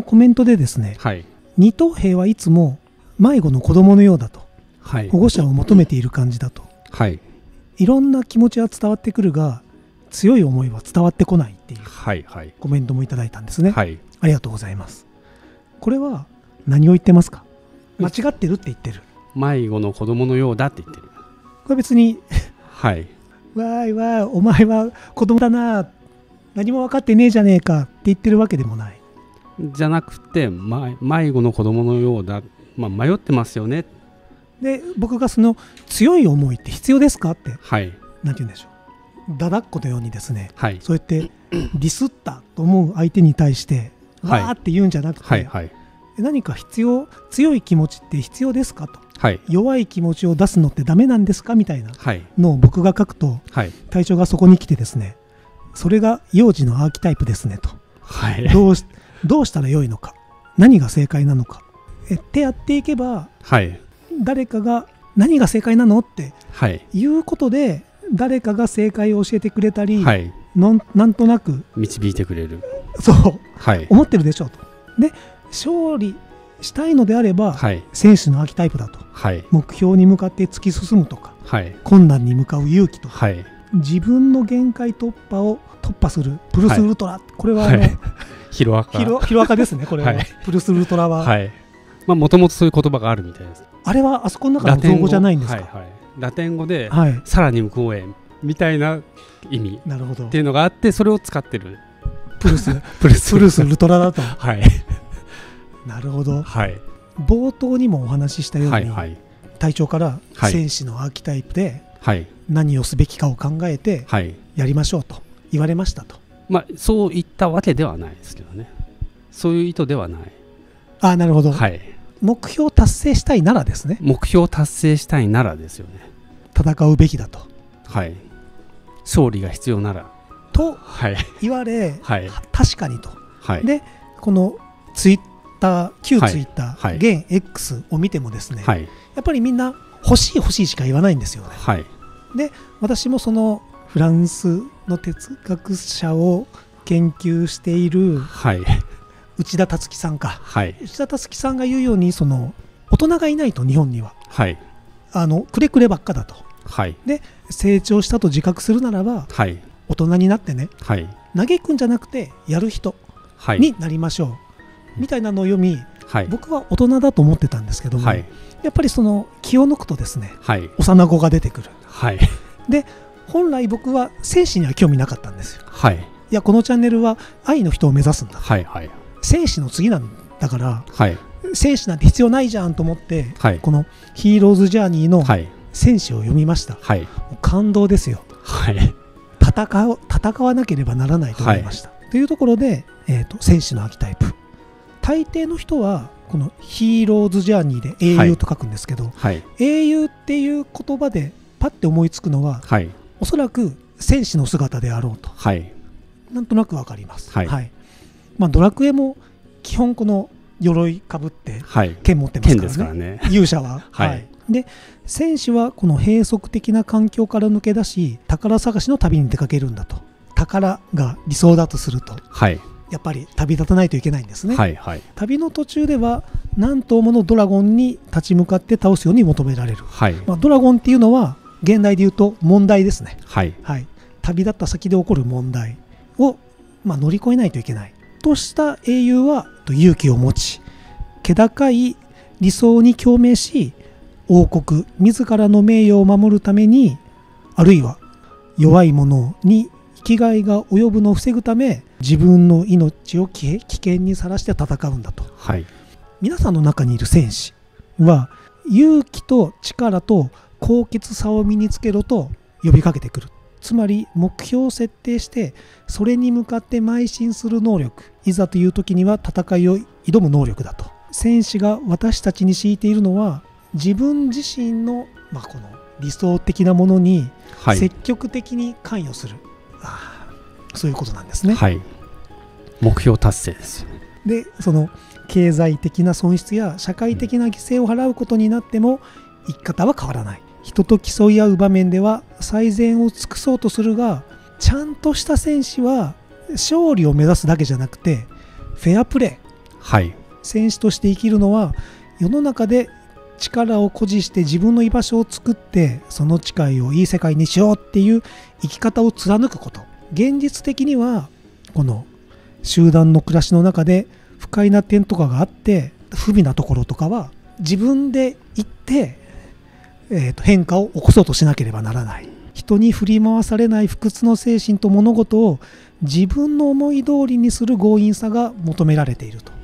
コメントでですね、 はい、 二等兵はいつも迷子の子供のようだと、 はい、 保護者を求めている感じだと、 はい、 いろんな気持ちは伝わってくるが強い思いは伝わってこないっていうはいはい、 コメントもいただいたんですね、 はい、 ありがとうございます。これは何を言ってますか？間違ってるって言ってる。 迷子の子供のようだって言ってる。 これ別にはい、 わーいわーいお前は子供だな、何も分かってねえじゃねえかって言ってるわけでもない。 じゃなくて、迷子の子供のようだ、迷ってますよね。 で僕がその強い思いって必要ですかって、 はい、 なんて言うんでしょう、だだっこのようにですね、 はい、 そうやってディスったと思う相手に対してはい、 わーって言うんじゃなくて、 はい、はい、 何か強い気持ちって必要ですかと、 はい、 弱い気持ちを出すのってダメなんですかみたいなはいのを僕が書くと、 はい、 隊長がそこに来てですね、それが幼児のアーキタイプですねと、 はい、 どうしたらよいのか、何が正解なのかってやっていけば、 はい、 誰かが何が正解なのってはい、 いうことで誰かが正解を教えてくれたり、 はい、 なんとなく導いてくれる、 そう、 はい、 思ってるでしょうと。で勝利したいのであれば、 はい、 戦士のアーキタイプだと、 はい、 目標に向かって突き進むとか、 はい、 困難に向かう勇気とか、 はい、 自分の限界突破するプルスウルトラ、これはヒロアカですね、これは、 はい、 プルスウルトラは、 はい、もともとそういう言葉があるみたいです。 あれはあそこの中の造語じゃないんですか？ はいはい、ラテン語で、 はい、 さらに向こうへみたいな意味なるほどっていうのがあって、それを使ってるプルスウルトラだとはい、 なるほど、 はい、 冒頭にもお話ししたように、 はいはい、 隊長からはい戦士のアーキタイプではい、 何をすべきかを考えてはい、 やりましょうと言われましたと。 そういったわけではないですけどね、そういう意図ではない。 あ、なるほど、 はい、 目標達成したいならですね、 目標達成したいならですよね。 戦うべきだと、 はい、勝利が必要ならとはい言われ、 はい、 確かにと、 はい、 でこの旧ツイッター、 はい、 現 X を見てもですね、 はい、 やっぱりみんな欲しいしか言わないんですよね。 はい、 で私もそのフランスの哲学者を研究している、 はい、 内田達樹さんか、 はい、 内田達樹さんが言うように、その大人がいないと日本には、 はい、 くれくればっかだと、 はい、 で成長したと自覚するならば、 はい、 大人になってね、 はい、 嘆くんじゃなくてやる人はいになりましょう、みたいなのを読み、 はい、 僕は大人だと思ってたんですけども、 はい、 やっぱりその気を抜くとですね、 はい、 幼子が出てくる。 はい、 で本来僕は戦士には興味なかったんですよ。 はい、 いやこのチャンネルは愛の人を目指すんだ、 はい、はい、 戦士の次なんだから、 はい、 戦士なんて必要ないじゃんと思って、 はい、 このヒーローズジャーニーのはい、 戦士を読みました、 はい、 もう感動ですよ。 はい、 戦わなければならないと思いました、というところで、戦士のアーキタイプ、大抵の人はこのヒーローズジャーニーで英雄と書くんですけど、 はい、 英雄っていう言葉でパッて思いつくのは、 はい、 おそらく戦士の姿であろうと、 はい、 なんとなくわかります、 はいはいドラクエも基本この鎧かぶってはい、 剣持ってます剣からね、 ですからね。 勇者は、 はいで戦士はこの閉塞的な環境から抜け出し、宝探しの旅に出かけるんだと。宝が理想だとすると、 はい、 やっぱり旅立たないといけないんですね、 はい、はい、 旅の途中では何頭ものドラゴンに立ち向かって倒すように求められる、 はい、 ドラゴンっていうのは現代でいうと問題ですね、 はい、 旅立った先で起こる問題を、乗り越えないといけないとした英雄は勇気を持ち、気高い理想に共鳴し、王国自らの名誉を守るために、あるいは弱い者に危害が及ぶのを防ぐため、自分の命を危険にさらして戦うんだと、 はい、 皆さんの中にいる戦士は勇気と力と高潔さを身につけろと呼びかけてくる。つまり目標を設定してそれに向かって邁進する能力、いざという時には戦いを挑む能力だと。戦士が私たちに強いているのは、自分自身の、この理想的なものに積極的に関与する、そういうことなんですね、 はい、目標達成ですよね。 でその経済的な損失や社会的な犠牲を払うことになっても生き方は変わらない。人と競い合う場面では最善を尽くそうとするが、ちゃんとした戦士は勝利を目指すだけじゃなくてフェアプレはい。 戦士として生きるのは世の中で力を誇示して自分の居場所を作ってその地界をいい世界にしようっていう生き方を貫くこと。現実的にはこの集団の暮らしの中で不快な点とかがあって不備なところとかは自分で行って、変化を起こそうとしなければならない。人に振り回されない不屈の精神と物事を自分の思い通りにする強引さが求められていると。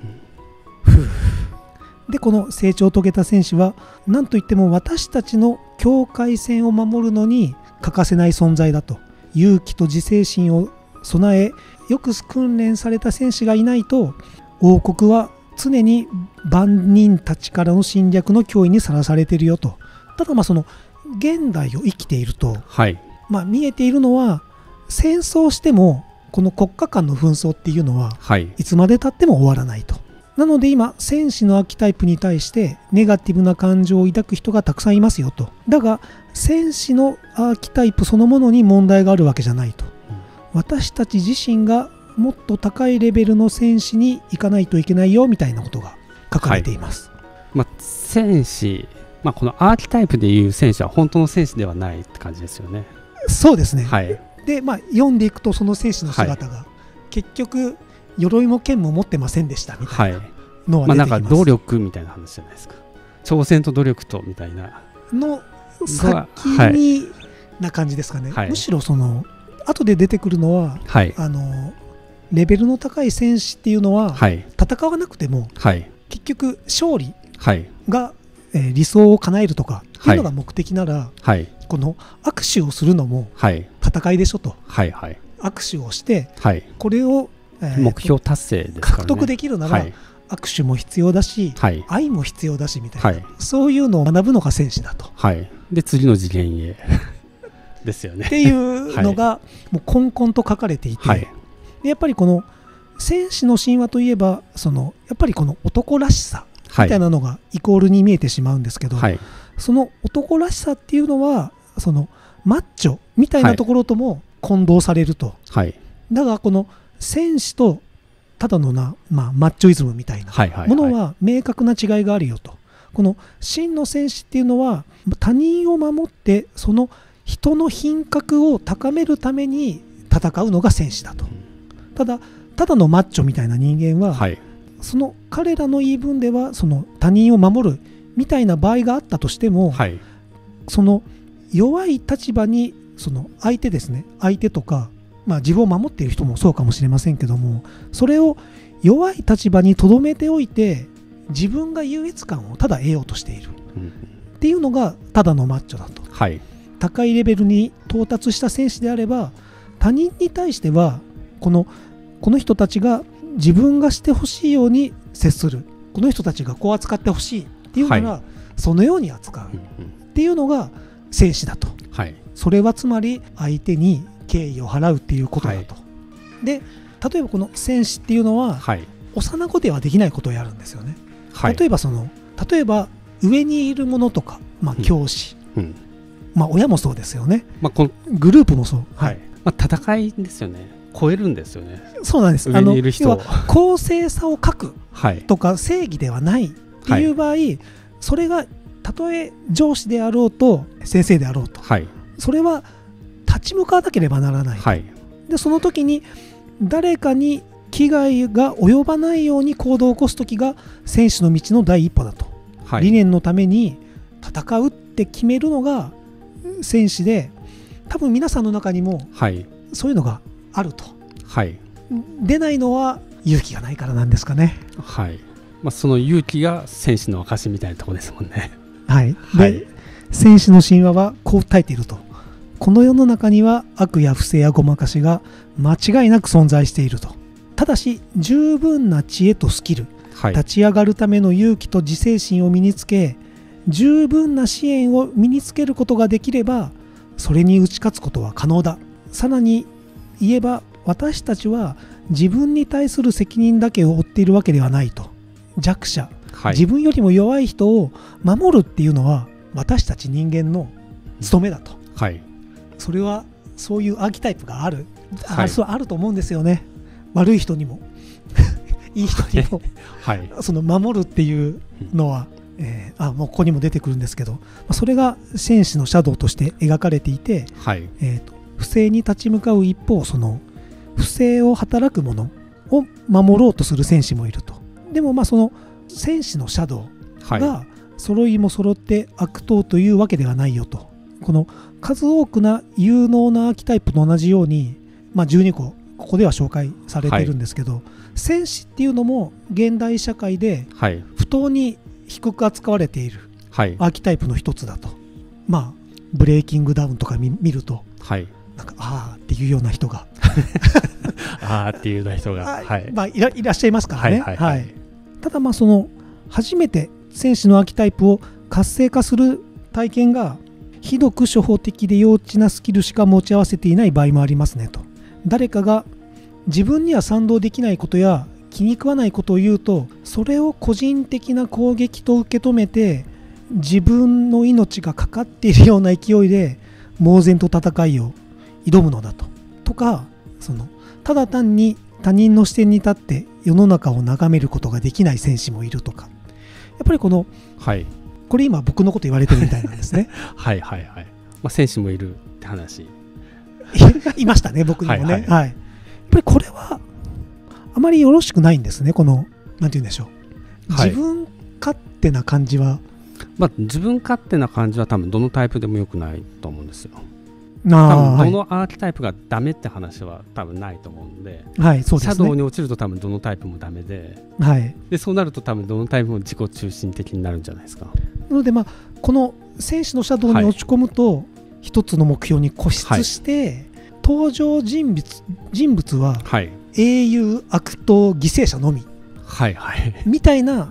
でこの成長を遂げた戦士は何といっても私たちの境界線を守るのに欠かせない存在だと。勇気と自制心を備えよく訓練された戦士がいないと王国は常に万人たちからの侵略の脅威にさらされているよと。ただその現代を生きていると、 はい。 見えているのは戦争してもこの国家間の紛争っていうのははい。 いつまでたっても終わらないと。なので今戦士のアーキタイプに対してネガティブな感情を抱く人がたくさんいますよと。だが戦士のアーキタイプそのものに問題があるわけじゃないと。私たち自身がもっと高いレベルの戦士に行かないといけないよみたいなことが書かれています。 戦士、このアーキタイプでいう戦士は本当の戦士ではないって感じですよね。 そうですね。 はい。 で読んでいくとその戦士の姿が、結局鎧も剣も持ってませんでしたみたいなのは出てきます。 なんか努力みたいな話じゃないですか。挑戦と努力とみたいなの先にな感じですかね。むしろその後で出てくるのは、レベルの高い戦士っていうのは、戦わなくても、結局勝利が、理想を叶えるとかっていうのが目的なら、この握手をするのも戦いでしょと。握手をして、これを、 目標達成ですからね。 獲得できるなら、握手も必要だし、愛も必要だしみたいな、そういうのを学ぶのが戦士だと。 で次の次元へですよね。 っていうのがもうこんこんと書かれていて、でやっぱりこの戦士の神話といえばやっぱりこの男らしさみたいなのがイコールに見えてしまうんですけど、その男らしさっていうのはそのマッチョみたいなところとも混同されると。だがこの戦士とただのマッチョイズムみたいなものは明確な違いがあるよと。この真の戦士っていうのは他人を守ってその人の品格を高めるために戦うのが戦士だと。ただのマッチョみたいな人間は、その彼らの言い分ではその他人を守るみたいな場合があったとしても、その弱い立場にその相手ですね、相手とか、自分を守っている人もそうかもしれませんけども、それを弱い立場にとどめておいて自分が優越感をただ得ようとしているっていうのがただのマッチョだと。高いレベルに到達した戦士であれば他人に対してはこの人たちが自分がしてほしいように接する、この人たちがこう扱ってほしいっていうなら、そのように扱うっていうのが戦士だと。それはつまり相手に敬意を払うっていうことだと。で例えばこの戦士っていうのは、幼子ではできないことをやるんですよね。例えば上にいるものとか、教師、親もそうですよね。グループもそう。 戦いですよね。超えるんですよね。 そうなんです。 上にいる人を公正さを欠くとか正義ではないっていう場合、それがたとえ上司であろうと先生であろうと、それは立ち向かわなければならない。でその時に誰かに危害が及ばないように行動を起こす時が戦士の道の第一歩だと。理念のために戦うって決めるのが戦士で、多分皆さんの中にもそういうのがあると。出ないのは勇気がないからなんですかね。 その勇気が戦士の証みたいなところですもんね。 で戦士の神話はこう訴えていると。この世の中には悪や不正やごまかしが間違いなく存在していると。ただし十分な知恵とスキル、立ち上がるための勇気と自制心を身につけ、十分な支援を身につけることができればそれに打ち勝つことは可能だ。さらに言えば私たちは自分に対する責任だけを負っているわけではないと。弱者、自分よりも弱い人を守るっていうのは私たち人間の務めだと。それはそういうアーキタイプがある、あると思うんですよね。悪い人にもいい人にもはい、 その守るっていうのは、もうここにも出てくるんですけど、それが戦士のシャドウとして描かれていて、 はい、 不正に立ち向かう一方、その不正を働く者を守ろうとする戦士もいると。でもその戦士のシャドウが揃いも揃って悪党というわけではないよと。この数多くな有能なアーキタイプと同じように、12個ここでは紹介されているんですけど、戦士っていうのも現代社会で不当に低く扱われているアーキタイプの一つだと。ブレイキングダウンとか見ると、なんかあーっていうような人があーっていうような人が、 いらっしゃいますからね。ただその初めて戦士のアーキタイプを活性化する体験がひどく初歩的で幼稚なスキルしか持ち合わせていない場合もありますねと。誰かが自分には賛同できないことや気に食わないことを言うと、それを個人的な攻撃と受け止めて自分の命がかかっているような勢いで猛然と戦いを挑むのだとか、ただ単に他人の視点に立って世の中を眺めることができない戦士もいるとか、やっぱりこれ今僕のこと言われてるみたいなんですね。 戦士もいるって話いましたね、僕にもね。やっぱりこれはあまりよろしくないんですね。なんて言うんでしょう、自分勝手な感じは、 自分勝手な感じは多分どのタイプでも良くないと思うんですよ。多分どのアーキタイプがダメって話は多分ないと思うんで、 そうですね、 シャドウに落ちると多分どのタイプもダメで、でそうなると多分どのタイプも自己中心的になるんじゃないですか。なのでこの戦士のシャドウに落ち込むと、一つの目標に固執して、登場人物は、英雄悪党犠牲者のみ、みたいな、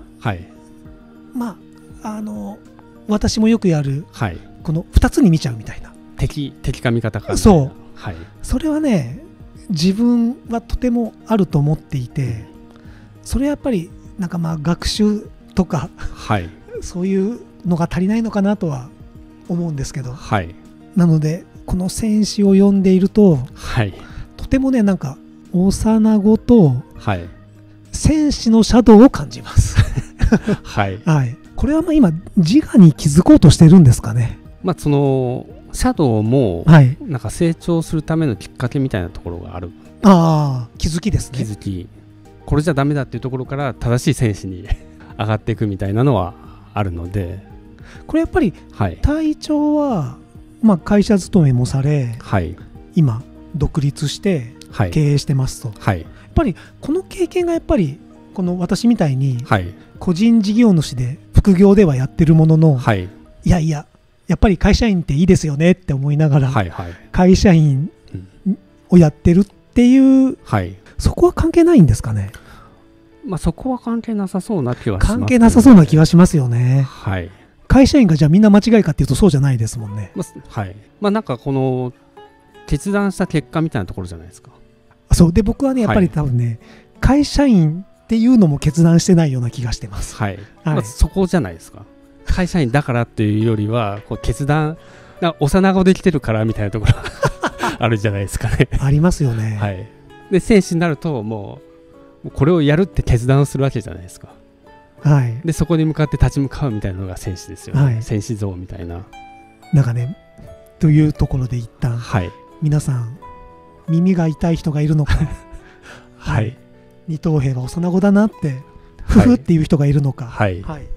私もよくやる、この2つに見ちゃうみたいな、 敵か味方か、 それはね、自分はとてもあると思っていて、それはやっぱりなんか学習とか、そういうのが足りないのかなとは思うんですけど、なのでこの戦士を読んでいると、とてもね、なんか幼子と戦士のシャドウを感じます。これは今自我に気づこうとしてるんですかね。 そのシャドウもなんか成長するためのきっかけみたいなところがある。 気づきですね。 気づき、これじゃダメだっていうところから正しい戦士に上がっていくみたいなのはあるので、 これやっぱり隊長は会社勤めもされ、今独立して経営してますと、やっぱりこの経験がやっぱりこの私みたいに個人事業主で副業ではやってるものの、いややっぱり会社員っていいですよねって思いながら、会社員をやってるっていう、そこは関係ないんですかね。 そこは関係なさそうな気はします、 関係なさそうな気はしますよね。会社員がじゃあみんな間違いかっていうとそうじゃないですもんね。 なんかこの決断した結果みたいなところじゃないですか。 そうで、僕はねやっぱり多分ね、会社員っていうのも決断してないような気がしてます。 そこじゃないですか。会社員だからっていうよりは決断、幼子できてるからみたいなところあるじゃないですかね。 ありますよね。 で戦士になるともうこれをやるって決断をするわけじゃないですか。でそこに向かって立ち向かうみたいなのが戦士ですよね。戦士像みたいな。 なんかね、というところで一旦、皆さん耳が痛い人がいるのか、二等兵は幼子だなってふふっていう人がいるのか、